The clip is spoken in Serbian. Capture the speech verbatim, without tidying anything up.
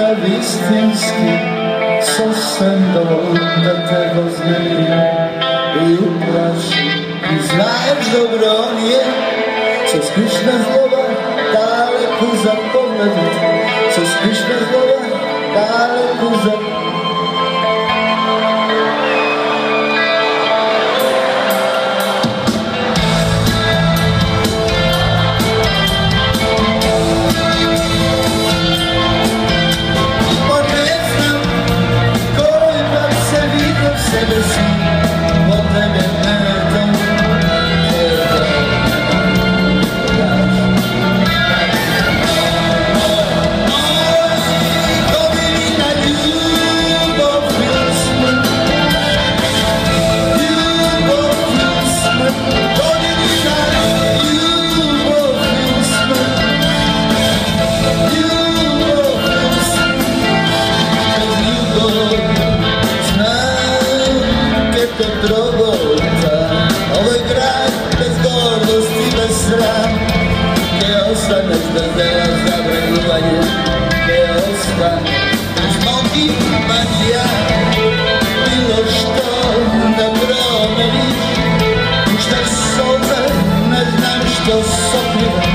ljubav istinski, co sam da te rozmyli i uplaši. I znaješ dobro on je, co skryšne zloba daleku zapovedit, co skryšne zloba daleku zapovedit. Smoki manija, bilo što da promeniš, ništa solza, ne znam što sopliva.